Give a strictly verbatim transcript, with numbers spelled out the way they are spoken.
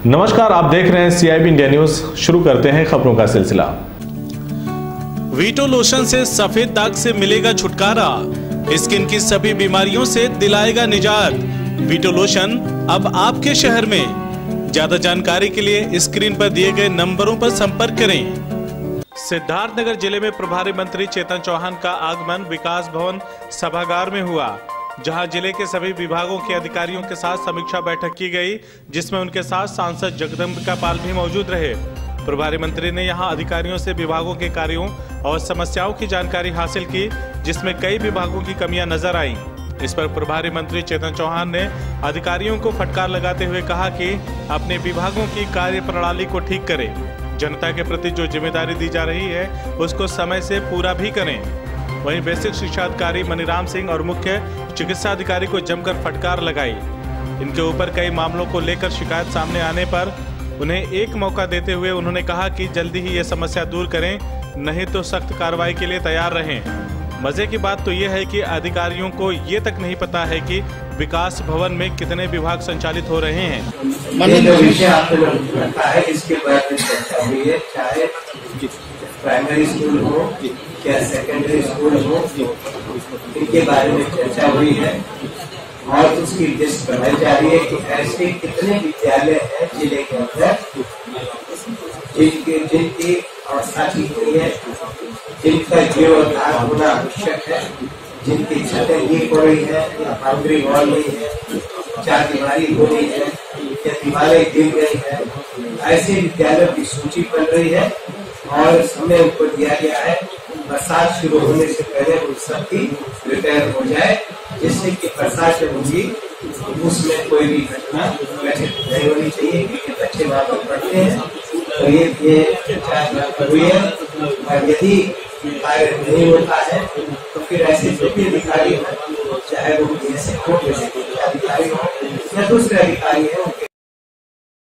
नमस्कार, आप देख रहे हैं सीआईबी इंडिया न्यूज। शुरू करते हैं खबरों का सिलसिला। वीटो लोशन से सफेद दाग से मिलेगा छुटकारा, स्किन की सभी बीमारियों से दिलाएगा निजात। वीटो लोशन अब आपके शहर में। ज्यादा जानकारी के लिए स्क्रीन पर दिए गए नंबरों पर संपर्क करें। सिद्धार्थनगर जिले में प्रभारी मंत्री चेतन चौहान का आगमन विकास भवन सभागार में हुआ, जहां जिले के सभी विभागों के अधिकारियों के साथ समीक्षा बैठक की गई, जिसमें उनके साथ सांसद जगदम्बिका पाल भी मौजूद रहे। प्रभारी मंत्री ने यहां अधिकारियों से विभागों के कार्यों और समस्याओं की जानकारी हासिल की, जिसमें कई विभागों की कमियां नजर आईं। इस पर प्रभारी मंत्री चेतन चौहान ने अधिकारियों को फटकार लगाते हुए कहा कि अपने विभागों की कार्य प्रणाली को ठीक करें, जनता के प्रति जो जिम्मेदारी दी जा रही है उसको समय से पूरा भी करें। वहीं बेसिक शिक्षा अधिकारी मनीराम सिंह और मुख्य चिकित्सा अधिकारी को जमकर फटकार लगाई। इनके ऊपर कई मामलों को लेकर शिकायत सामने आने पर उन्हें एक मौका देते हुए उन्होंने कहा कि जल्दी ही ये समस्या दूर करें, नहीं तो सख्त कार्रवाई के लिए तैयार रहें। मजे की बात तो ये है कि अधिकारियों को ये तक नहीं पता है कि विकास भवन में कितने विभाग संचालित हो रहे हैं। प्राइमरी स्कूल हो या सेकेंडरी स्कूल हो, इनके बारे में चर्चा हुई है और उसकी लिस्ट बनाई जा रही है कि ऐसे कितने विद्यालय हैं जिले के अंदर जिनकी जिनकी अवस्था ठीक हुई है, जिनका जीर्णोद्धार होना आवश्यक है, जिनकी छतें गिर हो रही है या बाउंड्री वॉल नहीं है, चार दीवारी हो रही है या दीवारें गिर गई है। ऐसे विद्यालयों की सूची बन रही है और समय उनको दिया गया है बरसात शुरू होने से पहले उन सबकी रिपेयर हो जाए, जिससे कि बरसात जब होगी उसमें कोई भी घटना घटित नहीं होनी चाहिए, क्योंकि बच्चे वहाँ पर पढ़ते हैं। तो ये ये चर्चा हुई है और यदि कार्य नहीं होता है तो फिर ऐसे जो भी अधिकारी हो, चाहे वो जैसे हो जैसे अधिकारी हो या दूसरे अधिकारी है, उनके